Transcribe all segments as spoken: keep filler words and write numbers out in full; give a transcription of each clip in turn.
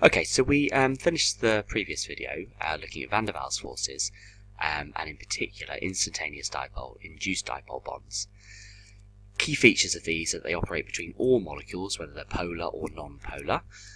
Okay, so we um, finished the previous video uh, looking at van der Waals forces, um, and in particular instantaneous dipole-induced dipole bonds. Key features of these are that they operate between all molecules, whether they're polar or non-polar.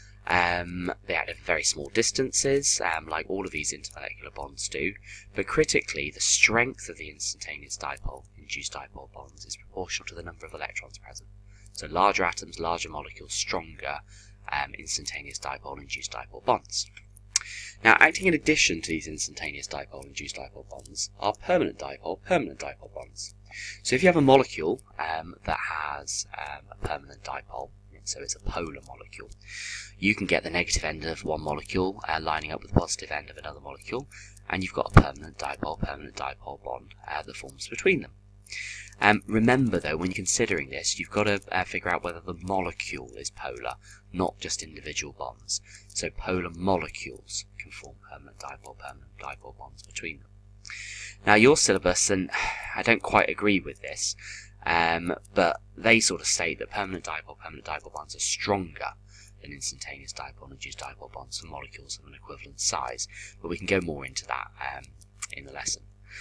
Um, they act at very small distances, um, like all of these intermolecular bonds do, but critically the strength of the instantaneous dipole-induced dipole bonds is proportional to the number of electrons present. So larger atoms, larger molecules, stronger um, instantaneous dipole-induced dipole bonds. Now, acting in addition to these instantaneous dipole-induced dipole bonds are permanent dipole, permanent dipole bonds. So if you have a molecule um, that has um, a permanent dipole, so it's a polar molecule, you can get the negative end of one molecule uh, lining up with the positive end of another molecule, and you've got a permanent dipole, permanent dipole bond uh, that forms between them. Um, remember though, when you're considering this, you've got to uh, figure out whether the molecule is polar, not just individual bonds. So polar molecules can form permanent dipole, permanent dipole bonds between them. Now your syllabus, and I don't quite agree with this, um, but they sort of state that permanent dipole, permanent dipole bonds are stronger than instantaneous dipole-induced dipole bonds for molecules of an equivalent size, but we can go more into that um, in the lesson.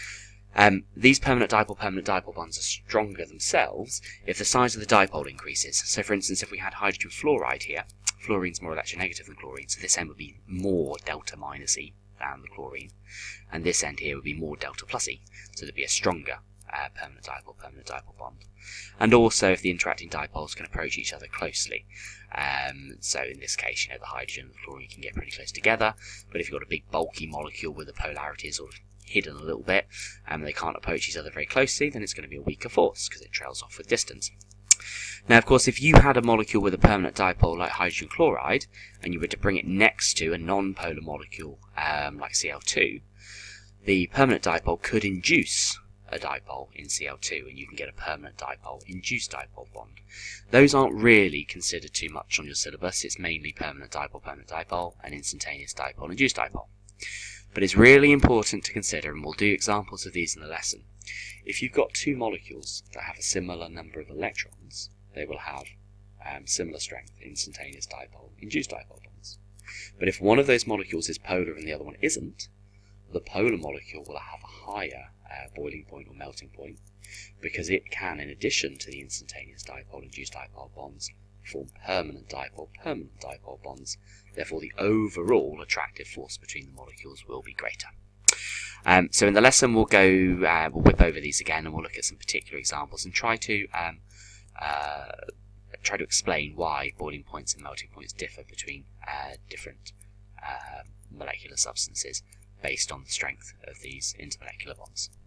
Um, these permanent dipole, permanent dipole bonds are stronger themselves if the size of the dipole increases. So for instance, if we had hydrogen fluoride here, fluorine's more electronegative than chlorine, so this end would be more delta minus E than the chlorine, and this end here would be more delta plus E, so there'd be a stronger uh, permanent dipole, permanent dipole bond. And also if the interacting dipoles can approach each other closely. Um, so in this case, you know, the hydrogen and the chlorine can get pretty close together, but if you've got a big bulky molecule where the polarity is sort of hidden a little bit, and they can't approach each other very closely, then it's going to be a weaker force because it trails off with distance. Now, of course, if you had a molecule with a permanent dipole like hydrogen chloride, and you were to bring it next to a non-polar molecule um, like C L two, the permanent dipole could induce a dipole in C L two, and you can get a permanent dipole-induced dipole bond. Those aren't really considered too much on your syllabus. It's mainly permanent dipole, permanent dipole, and instantaneous dipole-induced dipole. But it's really important to consider, and we'll do examples of these in the lesson. If you've got two molecules that have a similar number of electrons, they will have um, similar strength instantaneous dipole-induced dipole bonds. But if one of those molecules is polar and the other one isn't, the polar molecule will have a higher uh, boiling point or melting point, because it can, in addition to the instantaneous dipole-induced dipole bonds, form permanent dipole, permanent dipole bonds. Therefore, the overall attractive force between the molecules will be greater. Um, so in the lesson, we'll go, uh, we'll whip over these again, and we'll look at some particular examples and try to um, uh, try to explain why boiling points and melting points differ between uh, different uh, molecular substances based on the strength of these intermolecular bonds.